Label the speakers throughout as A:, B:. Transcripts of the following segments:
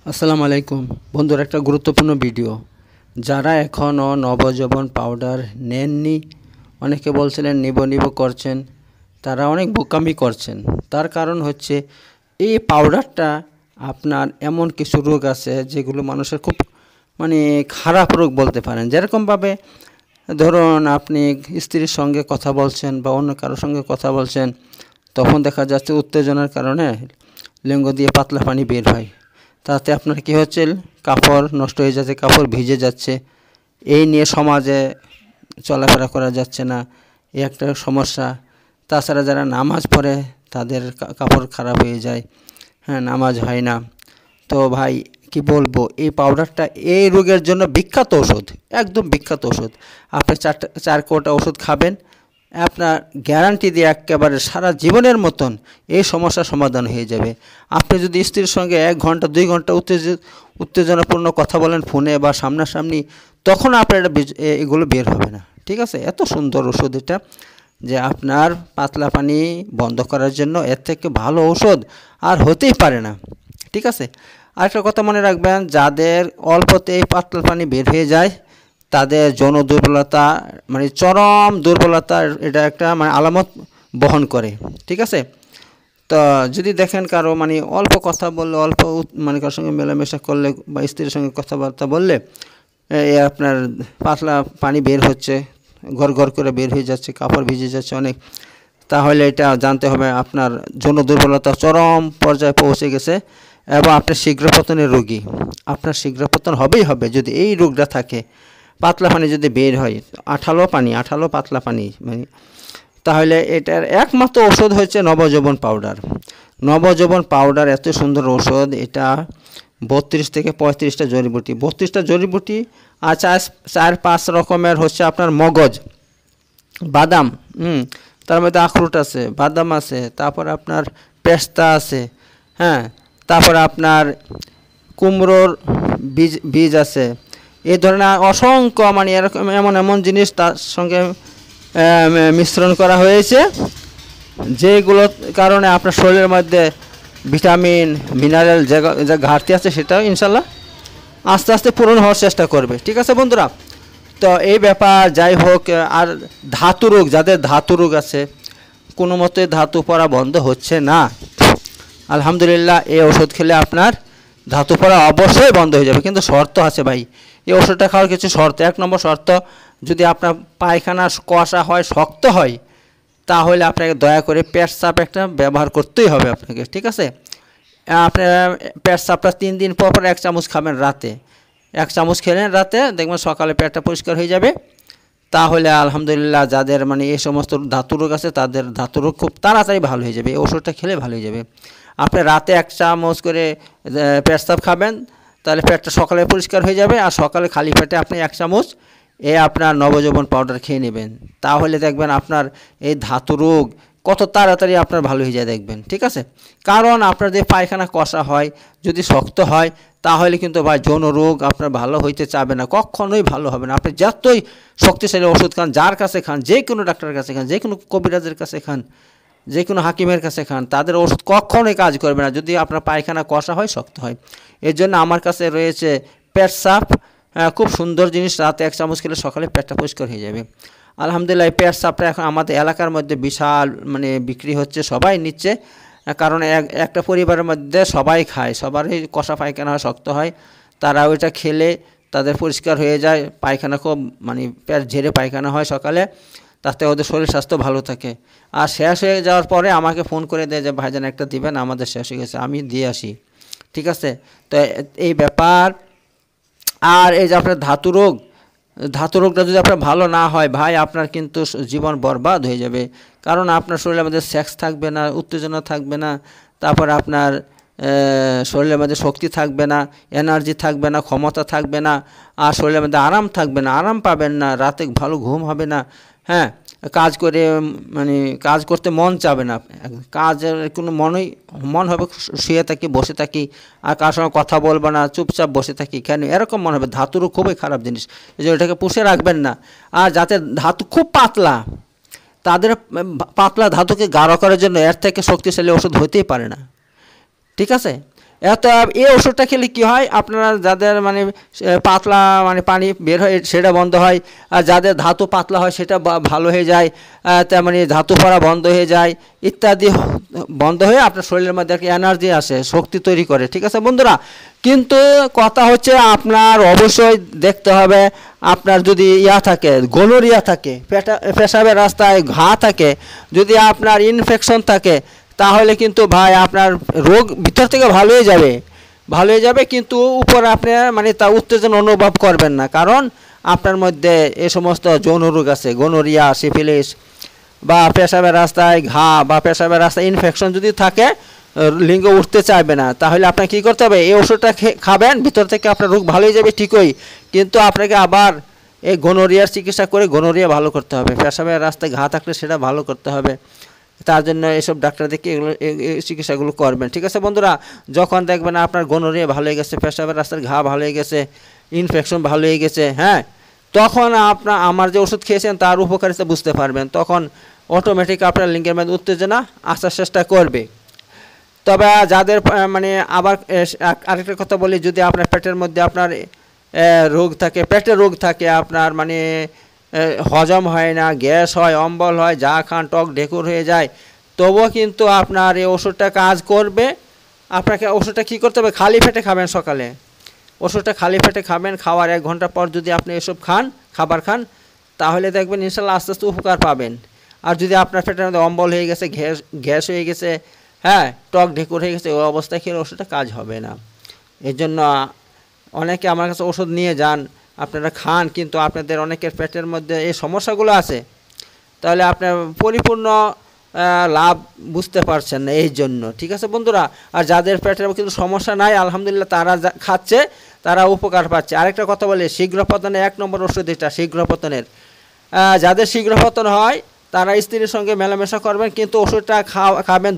A: আসসালামু আলাইকুম বন্ধুরা, একটা গুরুত্বপূর্ণ ভিডিও। যারা এখনও নবযৌবন পাউডার নেননি, অনেকে বলছিলেন নিব করছেন, তারা অনেক বোকামি করছেন। তার কারণ হচ্ছে এই পাউডারটা আপনার এমন কিছু রোগ আছে যেগুলো মানুষের খুব খারাপ রোগ বলতে পারেন। যেরকমভাবে ধরুন আপনি স্ত্রীর সঙ্গে কথা বলছেন বা অন্য কারোর সঙ্গে কথা বলছেন, তখন দেখা যাচ্ছে উত্তেজনার কারণে লিঙ্গ দিয়ে পাতলা পানি বের হয়। তাতে আপনার কী হচ্ছে, কাপড় নষ্ট হয়ে যাচ্ছে, কাপড় ভিজে যাচ্ছে। এই নিয়ে সমাজে চলাফেরা করা যাচ্ছে না, এই একটা সমস্যা। তাছাড়া যারা নামাজ পড়ে তাদের কাপড় খারাপ হয়ে যায়, নামাজ হয় না। তো ভাই কি বলবো, এই পাউডারটা এই রোগের জন্য বিখ্যাত ওষুধ, একদম বিখ্যাত ওষুধ। আপনি চার কোটা ওষুধ খাবেন, আপনার গ্যারান্টি দিয়ে একেবারে সারা জীবনের মতন এই সমস্যার সমাধান হয়ে যাবে। আপনি যদি স্ত্রীর সঙ্গে 1 ঘন্টা 2 ঘন্টা উত্তেজনাপূর্ণ কথা বলেন ফোনে বা সামনাসামনি, তখন আপনার এগুলো বের হবে না। ঠিক আছে, এত সুন্দর ওষুধ এটা যে আপনার পাতলা পানি বন্ধ করার জন্য এর থেকে ভালো ওষুধ আর হতেই পারে না। ঠিক আছে, আরেকটা কথা মনে রাখবেন, যাদের অল্পতেই পাতলা পানি বের হয়ে যায় তাদের যৌন দুর্বলতা চরম দুর্বলতার এটা একটা আলামত বহন করে। ঠিক আছে, তো যদি দেখেন কারো অল্প কথা বললে, অল্প কারোর সঙ্গে মেলামেশা করলে বা স্ত্রীর সঙ্গে কথাবার্তা বললে আপনার পাতলা পানি বের হচ্ছে, ঘর করে বের হয়ে যাচ্ছে, কাপড় ভিজে যাচ্ছে অনেক, তাহলে এটা জানতে হবে আপনার যৌন দুর্বলতা চরম পর্যায়ে পৌঁছে গেছে এবং আপনার শীঘ্রপতনের রোগী। আপনার শীঘ্রপতন হবেই হবে যদি এই রোগটা থাকে। পাতলা পানি যদি বের হয়, আঠালো পাতলা পানি তাহলে এটার একমাত্র ওষুধ হচ্ছে নবযৌবন পাউডার। নবযৌবন পাউডার এত সুন্দর ওষুধ, এটা 32 থেকে 35টা জড়িবুটি, 32টা জড়িবুটি আর 4-5 রকমের হচ্ছে আপনার মগজ, বাদাম, তার মধ্যে আখরোট আছে, বাদাম আছে, তারপর আপনার পেস্তা আছে, তারপর আপনার কুমড়োর বীজ আছে। এই ধরনের অসংখ্য এরকম এমন জিনিস তার সঙ্গে মিশ্রণ করা হয়েছে, যেগুলোর কারণে আপনার শরীরের মধ্যে ভিটামিন মিনারেল যে ঘাটতি আছে সেটাও ইনশাল্লাহ আস্তে আস্তে পূরণ হওয়ার চেষ্টা করবে। ঠিক আছে বন্ধুরা, তো এই ব্যাপার যাই হোক। আর ধাতু রোগ, যাদের ধাতু রোগ আছে, কোনো মতে ধাতু পড়া বন্ধ হচ্ছে না, আলহামদুলিল্লাহ এই ওষুধ খেলে আপনার ধাতু পড়া অবশ্যই বন্ধ হয়ে যাবে। কিন্তু শর্ত আছে ভাই, এই ওষুধটা খাওয়ার কিছু শর্ত। 1 নম্বর শর্ত, যদি আপনার পায়খানা কষা হয়, শক্ত হয়, তাহলে আপনাকে দয়া করে পেটসাপ একটা ব্যবহার করতেই হবে আপনাকে। ঠিক আছে, আপনার পেটসাপটা 3 দিন পর 1 চামচ খাবেন রাতে। 1 চামচ খেলেন রাতে, দেখবেন সকালে পেটটা পরিষ্কার হয়ে যাবে। তাহলে আলহামদুলিল্লাহ যাদের এই সমস্ত ধাতু রোগ আছে তাদের ধাতু রোগ খুব তাড়াতাড়ি ভালো হয়ে যাবে। এই ওষুধটা খেলে ভালো হয়ে যাবে। আপনি রাতে 1 চামচ করে পেটসাপ খাবেন, তাহলে পেটটা সকালে পরিষ্কার হয়ে যাবে। আর সকালে খালি পেটে আপনি 1 চামচ আপনার নবযৌবন পাউডার খেয়ে নেবেন, তাহলে দেখবেন আপনার এই ধাতু রোগ কত তাড়াতাড়ি আপনার ভালো হয়ে যায় দেখবেন। ঠিক আছে, কারণ আপনার যে পায়খানা কষা হয়, যদি শক্ত হয়, তাহলে কিন্তু ভাই যৌন রোগ আপনার ভালো হইতে চাবে না, কখনোই ভালো হবে না। আপনি যতই শক্তিশালী ওষুধ খান, যার কাছে খান, যে কোনো ডাক্তারের কাছে খান, যে কোনো কবিরাজের কাছে খান, যে কোনো হাকিমের কাছে খান, তাদের ওষুধ কখনোই কাজ করবে না যদি আপনার পায়খানা কষা হয়, শক্ত হয়। এর জন্য আমার কাছে রয়েছে পেটসাপ, খুব সুন্দর জিনিস। রাতে 1 চামচ খেলে সকালে পেটটা পরিষ্কার হয়ে যাবে। আলহামদুলিল্লাহ এই পেটসাপটা এখন আমাদের এলাকার মধ্যে বিশাল বিক্রি হচ্ছে, সবাই নিচ্ছে। কারণ একটা পরিবারের মধ্যে সবাই খায়, সবারই কষা পায়খানা হয়, শক্ত হয়, তারা ওইটা খেলে তাদের পরিষ্কার হয়ে যায়। পায়খানা খুব পেট ঝেড়ে পায়খানা হয় সকালে, তাতে ওদের শরীর স্বাস্থ্য ভালো থাকে। আর শেষ হয়ে যাওয়ার পরে আমাকে ফোন করে দেয় যে ভাইজান একটা দিবেন, আমাদের শেষ হয়ে গেছে, আমি দিয়ে আসি। ঠিক আছে, তো এই ব্যাপার। আর এই যে আপনার ধাতু রোগটা যদি আপনার ভালো না হয় ভাই, আপনার কিন্তু জীবন বরবাদ হয়ে যাবে। কারণ আপনার শরীরের মধ্যে সেক্স থাকবে না, উত্তেজনা থাকবে না, তারপর আপনার শরীরের মধ্যে শক্তি থাকবে না, এনার্জি থাকবে না, ক্ষমতা থাকবে না, আর শরীরের মধ্যে আরাম থাকবে না, আরাম পাবেন না, রাতে ভালো ঘুম হবে না, কাজ করে কাজ করতে মন চাবে না, কাজের কোনো মন হবে শুয়ে থাকি, বসে থাকি, আর কার সঙ্গে কথা বলবো না, চুপচাপ বসে থাকি, কেন এরকম মনে হবে। ধাতুরও খুবই খারাপ জিনিস, এই জন্য এটাকে পুষে রাখবেন না। আর যাতে ধাতু খুব পাতলা, তাদের পাতলা ধাতুকে গাঢ় করার জন্য এর থেকে শক্তিশালী ওষুধ হতেই পারে না। ঠিক আছে, এত এই ওষুধটা খেলে কি হয়, আপনারা যাদের মানে পাতলা মানে পানি বের হয় সেটা বন্ধ হয়, আর যাদের ধাতু পাতলা হয় সেটা ভালো হয়ে যায়, তার মানে ধাতু পড়া বন্ধ হয়ে যায় ইত্যাদি বন্ধ হয়ে আপনার শরীরের মধ্যে একটা এনার্জি আসে, শক্তি তৈরি করে। ঠিক আছে বন্ধুরা, কিন্তু কথা হচ্ছে আপনার অবশ্যই দেখতে হবে, আপনার যদি থাকে গনোরিয়া থাকে, পেশাবের রাস্তায় ঘা থাকে, যদি আপনার ইনফেকশন থাকে, তাহলে কিন্তু ভাই আপনার রোগ ভিতর থেকে ভালো হয়ে যাবে, কিন্তু উপর আপনি মানে তা উত্তেজনা অনুভব করবেন না, কারণ আপনার মধ্যে এ সমস্ত যৌন রোগ আছে, গনোরিয়া, সিফিলিস বা পেশাবের রাস্তায় ঘা বা পেশাবের রাস্তায় ইনফেকশন যদি থাকে, লিঙ্গ উঠতে চাইবে না, তাহলে আপনাকে কী করতে হবে, এই ওষুধটা খাবেন, ভিতর থেকে আপনার রোগ ভালো হয়ে যাবে ঠিকই, কিন্তু আপনাকে আবার এই গনোরিয়ার চিকিৎসা করে গনোরিয়া ভালো করতে হবে, পেশাবের রাস্তায় ঘা থাকলে সেটা ভালো করতে হবে, তার জন্য এসব ডাক্তার দেখে এগুলো চিকিৎসাগুলো করবেন। ঠিক আছে বন্ধুরা, যখন দেখবেন আপনার গনোরিয়া ভালো হয়ে গেছে, পেশাবের রাস্তার ঘা ভালো হয়ে গেছে, ইনফেকশন ভালো হয়ে গেছে, হ্যাঁ, তখন আপনার আমার যে ওষুধ খেয়েছেন তার উপকারিতা বুঝতে পারবেন, তখন অটোমেটিক আপনার লিঙ্গের মধ্যে উত্তেজনা আসার চেষ্টা করবে। তবে যাদের মানে আবার আরেকটা কথা বলি, যদি আপনার পেটের মধ্যে আপনার রোগ থাকে, পেটের রোগ থাকে, আপনার মানে হজম হয় না, গ্যাস হয়, অম্বল হয়, যা খান টক ঢেকুর হয়ে যায়, তবুও কিন্তু আপনার এই ওষুধটা কাজ করবে। আপনাকে ওষুধটা কী করতে হবে, খালি পেটে খাবেন, সকালে ওষুধটা খালি পেটে খাবেন, খাওয়ার 1 ঘন্টা পর যদি আপনি এসব খাবার খান, তাহলে দেখবেন ইনশাল্লাহ আস্তে আস্তে উপকার পাবেন। আর যদি আপনার পেটের মধ্যে অম্বল হয়ে গেছে, গ্যাস হয়ে গেছে, হ্যাঁ, টক ঢেকুর হয়ে গেছে, ওই অবস্থায় খেলে ওষুধটা কাজ হবে না। এর জন্য অনেকে আমার কাছে ওষুধ নিয়ে যান, আপনারা খান, কিন্তু আপনাদের অনেকের পেটের মধ্যে এই সমস্যাগুলো আছে, তাহলে আপনার পরিপূর্ণ লাভ বুঝতে পারছেন না এই জন্য। ঠিক আছে বন্ধুরা, আর যাদের পেটের কিন্তু সমস্যা নাই আলহামদুলিল্লাহ, তারা খাচ্ছে, তারা উপকার পাচ্ছে। আরেকটা কথা বলি, শীঘ্র পতনের 1 নম্বর ওষুধ এটা, শীঘ্র পতনের। যাদের শীঘ্র পতন হয় তারা স্ত্রীর সঙ্গে মেলামেশা করবেন, কিন্তু ওষুধটা খাবেন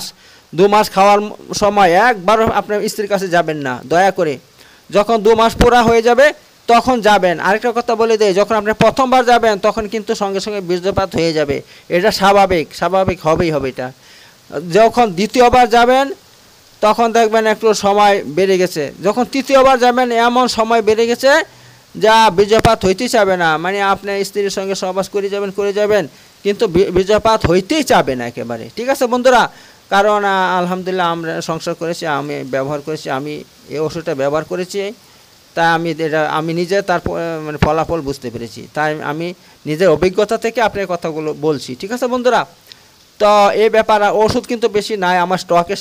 A: 2 মাস খাওয়ার সময় একবারও আপনার স্ত্রীর কাছে যাবেন না, দয়া করে। যখন 2 মাস পুরা হয়ে যাবে তখন যাবেন। আরেকটা কথা বলে দেয়, যখন আপনি প্রথমবার যাবেন তখন কিন্তু সঙ্গে সঙ্গে বীর্যপাত হয়ে যাবে, এটা স্বাভাবিক হবেই হবে এটা। যখন দ্বিতীয়বার যাবেন তখন দেখবেন একটু সময় বেড়ে গেছে, যখন তৃতীয়বার যাবেন এমন সময় বেড়ে গেছে যা বীর্যপাত হইতেই চাবে না, মানে আপনার স্ত্রীর সঙ্গে সহবাস করে যাবেন কিন্তু বীর্যপাত হইতেই চাবে না একেবারে। ঠিক আছে বন্ধুরা, কারণ আলহামদুলিল্লাহ আমরা সংসার করেছি, আমি ব্যবহার করেছি, আমি এই ওষুধটা ব্যবহার করেছি, তাই আমি নিজে তার মানে ফলাফল বুঝতে পেরেছি, তাই আমি নিজের অভিজ্ঞতা থেকে আপনার কথাগুলো বলছি। ঠিক আছে বন্ধুরা, তো এই ব্যাপারে ওষুধ কিন্তু বেশি নাই, আমার স্টকে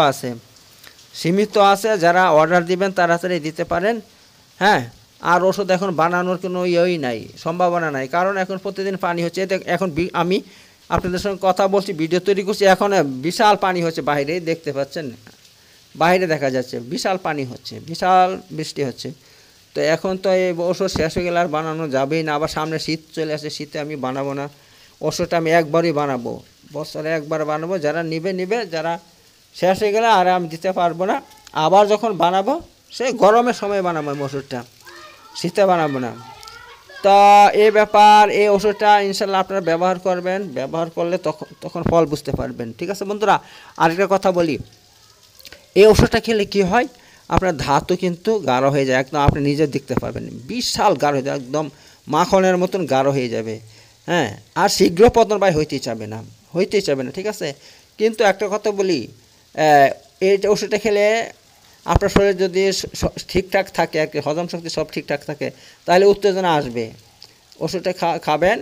A: সীমিত আছে, যারা অর্ডার দিবেন তাড়াতাড়ি দিতে পারেন, হ্যাঁ। আর ওষুধ এখন বানানোর কোনো ইয়েই নাই, সম্ভাবনা নাই, কারণ এখন প্রতিদিন পানি হচ্ছে। এখন আমি আপনাদের সঙ্গে কথা বলছি, ভিডিও তৈরি করছি, এখন বিশাল পানি হচ্ছে, বাইরে দেখতে পাচ্ছেন, বাইরে দেখা যাচ্ছে বিশাল পানি হচ্ছে, বিশাল বৃষ্টি হচ্ছে। তো এখন তো এই ওষুধ শেষ হয়ে গেলে আর বানানো যাবেই না, আবার সামনে শীত চলে আসে, শীতে আমি বানাবো না ওষুধটা, আমি একবারই বানাবো, বছরে একবার বানাবো, যারা নিবে, যারা শেষ হয়ে গেলে আর আমি দিতে পারবো না। আবার যখন বানাবো সে গরমের সময় বানাবো ওষুধটা, শীতে বানাবো না। তো এই ব্যাপার, এই ওষুধটা ইনশাল্লাহ আপনারা ব্যবহার করবেন, ব্যবহার করলে তখন ফল বুঝতে পারবেন। ঠিক আছে বন্ধুরা, আরেকটা কথা বলি, এই ওষুধটা খেলে কি হয়, আপনার ধাতু কিন্তু গাঢ় হয়ে যায়, একদম আপনি নিজে দেখতে পারবেন, বিশাল গাঢ় হয়ে যায়, একদম মাখনের মতন গাঢ় হয়ে যাবে, হ্যাঁ। আর শীঘ্র পতন হইতেই চাবে না। ঠিক আছে, কিন্তু একটা কথা বলি, এই ওষুধটা খেলে আপনার শরীর যদি ঠিকঠাক থাকে, হজম শক্তি সব ঠিকঠাক থাকে, তাহলে উত্তেজনা আসবে। ওষুধটা খাবেন,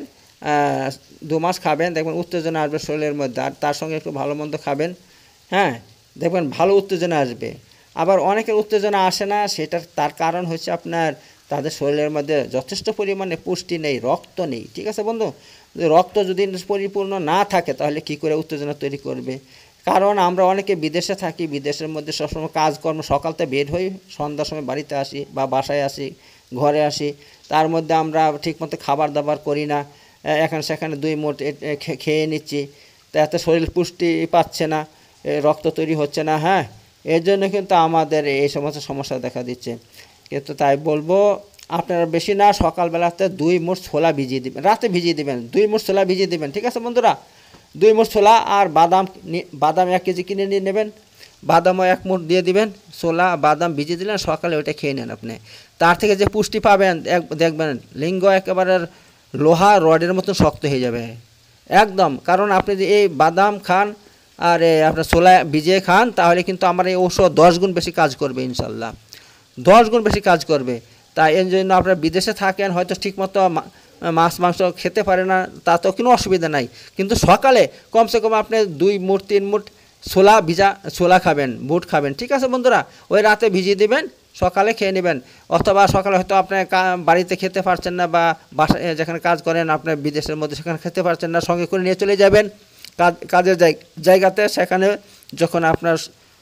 A: 2 মাস খাবেন, দেখবেন উত্তেজনা আসবে শরীরের মধ্যে, আর তার সঙ্গে একটু ভালো মন্দ খাবেন, হ্যাঁ, দেখবেন ভালো উত্তেজনা আসবে। আবার অনেকের উত্তেজনা আসে না, তার কারণ হচ্ছে আপনার তাদের শরীরের মধ্যে যথেষ্ট পরিমাণে পুষ্টি নেই, রক্ত নেই। ঠিক আছে বন্ধু, রক্ত যদি পরিপূর্ণ না থাকে তাহলে কি করে উত্তেজনা তৈরি করবে? কারণ আমরা অনেকে বিদেশে থাকি, বিদেশের মধ্যে সবসময় কাজকর্ম, সকালতে বের হই, সন্ধ্যার সময় বাড়িতে আসি বা বাসায় আসি, ঘরে আসি, তার মধ্যে আমরা ঠিকমতো খাবার দাবার করি না, এখানে সেখানে 2 মুঠ খেয়ে নিচ্ছি, তাতে শরীর পুষ্টি পাচ্ছে না, রক্ত তৈরি হচ্ছে না, হ্যাঁ। এর জন্য কিন্তু আমাদের এই সমস্ত সমস্যা দেখা দিচ্ছে। কিন্তু তাই বলবো, আপনারা বেশি না, সকালবেলাতে 2 মুঠ ছোলা ভিজিয়ে দেবেন, রাতে ভিজিয়ে দেবেন, 2 মুঠ ছোলা ভিজিয়ে দেবেন। ঠিক আছে বন্ধুরা, 2 মুঠ ছোলা, আর বাদাম 1 কেজি কিনে নিয়ে নেবেন, বাদামও 1 মুঠ দিয়ে দিবেন, ছোলা বাদাম ভিজিয়ে দিলেন, সকালে ওইটা খেয়ে নেন আপনি। তার থেকে যে পুষ্টি পাবেন দেখবেন লিঙ্গ একেবারে লোহা রডের মতন শক্ত হয়ে যাবে একদম। কারণ আপনি যে এই বাদাম খান আর আপনার ছোলা ভিজিয়ে খান, তাহলে কিন্তু আমার এই ঔষধ 10 গুণ বেশি কাজ করবে ইনশাল্লাহ, 10 গুণ বেশি কাজ করবে। তাই এর জন্য আপনারা বিদেশে থাকেন, হয়তো ঠিকমতো মাছ মাংস খেতে পারে না, তাতেও কোনো অসুবিধা নাই, কিন্তু সকালে কমসে কম আপনি 2 মুঠ 3 মুঠ ছোলা খাবেন, বুট খাবেন, ঠিক আছে বন্ধুরা। ওই রাতে ভিজিয়ে দিবেন, সকালে খেয়ে নেবেন। অথবা সকালে হয়তো আপনি বাড়িতে খেতে পারছেন না, বা বাসায় যেখানে কাজ করেন আপনার বিদেশের মধ্যে, সেখানে খেতে পারছেন না, সঙ্গে করে নিয়ে চলে যাবেন কাজের জায়গাতে। সেখানে যখন আপনার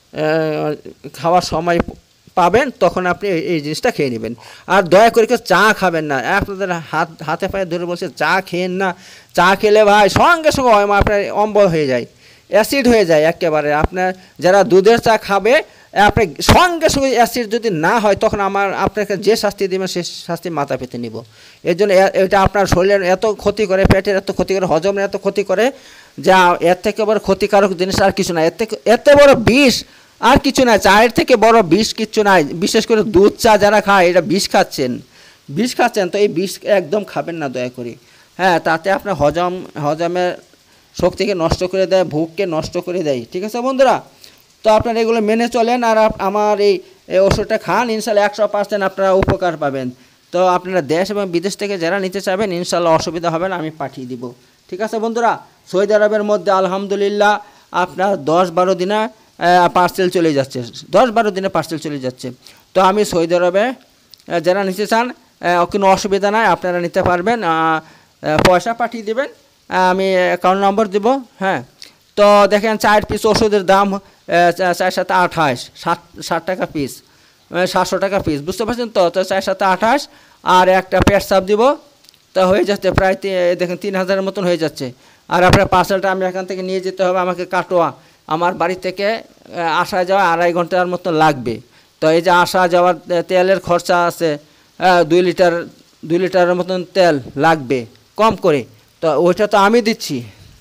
A: খাওয়ার সময় পাবেন, তখন আপনি এই জিনিসটা খেয়ে নেবেন। আর দয়া করে কেউ চা খাবেন না, আপনাদের হাতে পায়ে ধরে বলছে চা খেয়েন না। চা খেলে ভাই সঙ্গে সঙ্গে আপনার অম্বল হয়ে যায়, অ্যাসিড হয়ে যায় একেবারে। আপনার যারা দুধের চা খাবে, আপনি সঙ্গে সঙ্গে অ্যাসিড যদি না হয়, তখন আপনাকে যে শাস্তি দেবেন সে শাস্তি মাথা পেতে নিব। এর জন্য এটা আপনার শরীরের এত ক্ষতি করে, পেটের এত ক্ষতি করে, হজমের এত ক্ষতি করে, যা এর থেকে বড় ক্ষতিকারক জিনিস আর কিছু না। এত বড় বিষ আর কিছু নাই, চায়ের থেকে বড় বিষ কিচ্ছু নাই। বিশেষ করে দুধ চা যারা খায়, এটা বিষ খাচ্ছেন। তো এই বিষ একদম খাবেন না দয়া করে। হ্যাঁ, তাতে আপনার হজমের শক্তিকে নষ্ট করে দেয়, ভুককে নষ্ট করে দেয়, ঠিক আছে বন্ধুরা। তো আপনারা এগুলো মেনে চলেন, আর আমার এই ওষুধটা খান, ইনশাল্লাহ 100% আপনারা উপকার পাবেন। তো আপনারা দেশ এবং বিদেশ থেকে যারা নিতে চাবেন, ইনশাল্লাহ অসুবিধা হবে না, আমি পাঠিয়ে দিব, ঠিক আছে বন্ধুরা। সৌদি আরবের মধ্যে আলহামদুলিল্লাহ আপনার 10-12 দিনে পার্সেল চলে যাচ্ছে, 10-12 দিনে পার্সেল চলে যাচ্ছে। তো আমি সৌদি আরবে যারা নিতে চান, কোনো অসুবিধা নাই, আপনারা নিতে পারবেন। পয়সা পাঠিয়ে দেবেন, আমি অ্যাকাউন্ট নম্বর দেব। হ্যাঁ, তো দেখেন 4 পিস ওষুধের দাম 4 7 28, 60 টাকা পিস, 700 টাকা পিস, বুঝতে পারছেন তো। 4 7 28 আর একটা পেট সাপ দিব, তা হয়ে যাচ্ছে প্রায় দেখেন 3000-এর মতন হয়ে যাচ্ছে। আর আপনার পার্সেলটা আমি এখান থেকে নিয়ে যেতে হবে আমাকে কাটোয়া, আমার বাড়ি থেকে আসা যাওয়া 2.5 ঘন্টার মতো লাগবে। তো এই যে আসা যাওয়ার তেলের খরচা আছে, 2 লিটারের মতন তেল লাগবে কম করে। তো ওইটা তো আমি দিচ্ছি,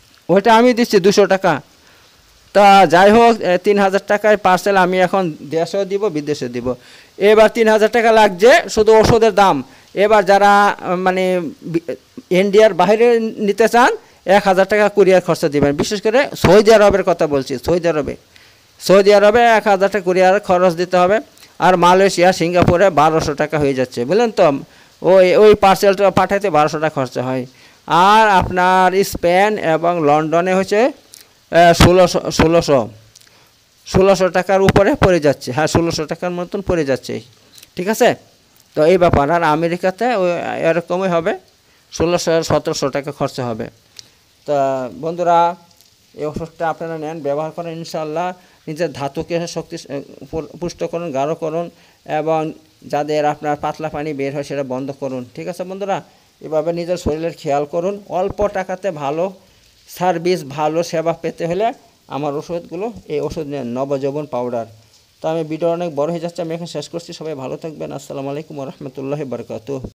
A: 200 টাকা। তা যাই হোক, 3000 টাকায় পার্সেল আমি এখন দেশেও দিব, বিদেশে দিব। এবার 3000 টাকা লাগছে শুধু ওষুধের দাম। এবার যারা মানে ইন্ডিয়ার বাইরে নিতে চান, 1000 টাকা কুরিয়ার খরচা দিবেন। বিশেষ করে সৌদি আরবের কথা বলছি, সৌদি আরবে 1000 টাকা কুরিয়ার খরচ দিতে হবে। আর মালয়েশিয়া, সিঙ্গাপুরে 1200 টাকা হয়ে যাচ্ছে, বুঝলেন তো। ওই পার্সেলটা পাঠাইতে 1200 টাকা খরচা হয়। আর আপনার স্পেন এবং লন্ডনে হচ্ছে 1600 টাকার উপরে পড়ে যাচ্ছে। হ্যাঁ, 1600 টাকার মতন পড়ে যাচ্ছে, ঠিক আছে। তো এই ব্যাপার। আর আমেরিকাতে এরকমই হবে, 1600-1700 টাকা খরচা হবে। তা বন্ধুরা, এই ওষুধটা আপনারা নেন, ব্যবহার করেন, ইনশাআল্লাহ নিজের ধাতুকে পুষ্ট করুন, গাঢ় করুন, এবং যাদের আপনার পাতলা পানি বের হয় সেটা বন্ধ করুন, ঠিক আছে বন্ধুরা। এভাবে নিজের শরীরের খেয়াল করুন। অল্প টাকাতে ভালো সার্ভিস, ভালো সেবা পেতে হলে আমার ওষুধগুলো, এই ওষুধ নেন, নবযৌবন পাউডার। তো আমি ভিডিও অনেক বড় হয়ে যাচ্ছে, আমি এখন শেষ করছি। সবাই ভালো থাকবেন। আসসালামু আলাইকুম ওয়া রাহমাতুল্লাহি ওয়া বারাকাতুহু।